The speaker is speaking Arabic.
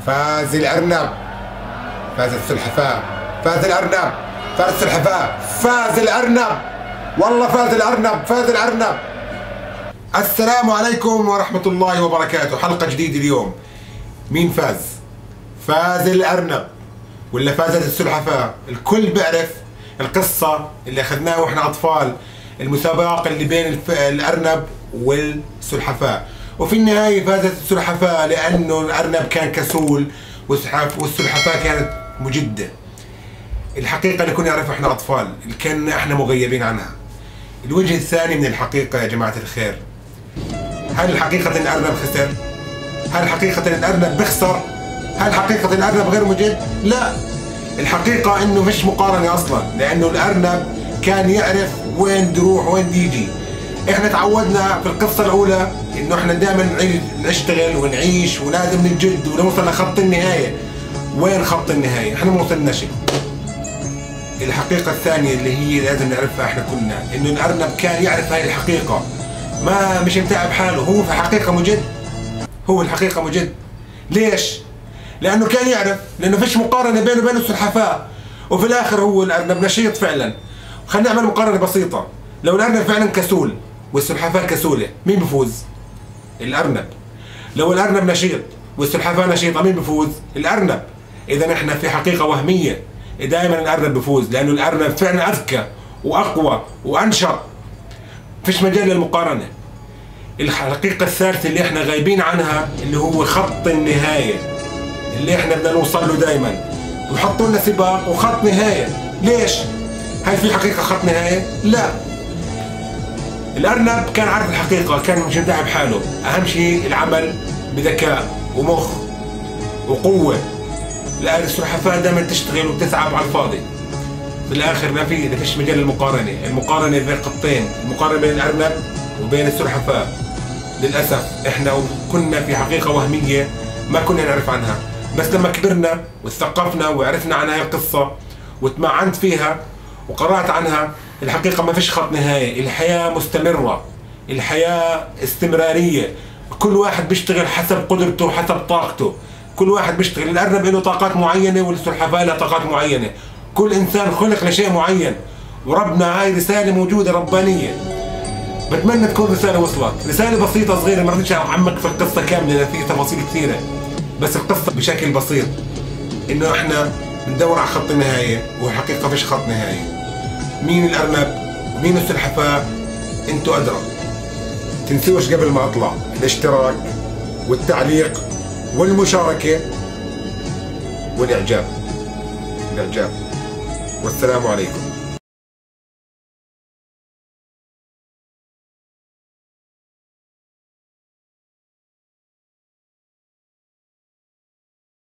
فاز الأرنب، فاز السلحفاة، فاز الأرنب، فاز السلحفاة، فاز الأرنب، والله فاز الأرنب، فاز الأرنب. السلام عليكم ورحمة الله وبركاته. حلقة جديدة اليوم. مين فاز؟ فاز الأرنب ولا فازت السلحفاة؟ الكل بيعرف القصة اللي أخذناها وإحنا أطفال، المسابقة اللي بين الأرنب والسلحفاة، وفي النهاية فازت السلحفاة لأنه الأرنب كان كسول والسلحفاة كانت مجدة. الحقيقة اللي كنا نعرفها إحنا أطفال، اللي كنا إحنا مغيبين عنها. الوجه الثاني من الحقيقة يا جماعة الخير، هل حقيقة الأرنب خسر؟ هل حقيقة الأرنب بخسر؟ هل حقيقة الأرنب غير مجد؟ لا، الحقيقة إنه مش مقارنة أصلا، لأنه الأرنب كان يعرف وين بده يروح وين بده يجي. إحنا تعودنا في القصة الأولى إنه إحنا دائما نشتغل ونعيش ولازم نجد ونوصل لخط النهاية. وين خط النهاية؟ إحنا ما وصلناش. الحقيقة الثانية اللي هي لازم نعرفها إحنا كلنا، إنه الأرنب كان يعرف هاي الحقيقة، ما مش متعب حاله، هو في الحقيقة مجد. هو الحقيقة مجد. ليش؟ لأنه كان يعرف، لأنه فيش مقارنة بينه وبين السلحفاة، وفي الآخر هو الأرنب نشيط فعلا. خلينا نعمل مقارنة بسيطة، لو الأرنب فعلا كسول والسلحفاة كسولة، مين بفوز؟ الأرنب. لو الأرنب نشيط والسلحفاة نشيطة، مين بفوز؟ الأرنب. إذا إحنا في حقيقة وهمية، دائما الأرنب بفوز، لأنه الأرنب فعلا أذكى وأقوى وأنشط. فيش مجال للمقارنة. الحقيقة الثالثة اللي إحنا غايبين عنها اللي هو خط النهاية، اللي إحنا بدنا نوصل له دائما، ويحطوا لنا سباق وخط نهاية. ليش؟ هل في حقيقة خط نهاية؟ لا. الأرنب كان عارف الحقيقة، كان مش متعب حاله، أهم شيء العمل بذكاء ومخ وقوة. لا، السلحفاة دائما تشتغل وتتعب على الفاضي. في الآخر ما فيش مجال للمقارنة. المقارنة بين قطين، المقارنة بين الأرنب وبين السلحفاة. للأسف إحنا كنا في حقيقة وهمية ما كنا نعرف عنها، بس لما كبرنا وثقفنا وعرفنا عن هاي القصة وتمعنت فيها وقرأت عنها، الحقيقة ما فيش خط نهاية. الحياة مستمرة، الحياة استمرارية، كل واحد بيشتغل حسب قدرته حسب طاقته. كل واحد بيشتغل، الأرنب له طاقات معينة والسلحفاة لها طاقات معينة. كل إنسان خلق لشيء معين، وربنا هاي رسالة موجودة ربانية. بتمنى تكون رسالة وصلت، رسالة بسيطة صغيرة، ما رضيتش أعمق في القصة كاملة لأن في تفاصيل كثيرة، بس القصة بشكل بسيط إنه إحنا بندور على خط النهاية، والحقيقة فيش خط نهاية. مين الأرنب ومين السلحفاة؟ أنتوا أدرى. تنسوش قبل ما أطلع الاشتراك والتعليق والمشاركة والإعجاب. والسلام عليكم.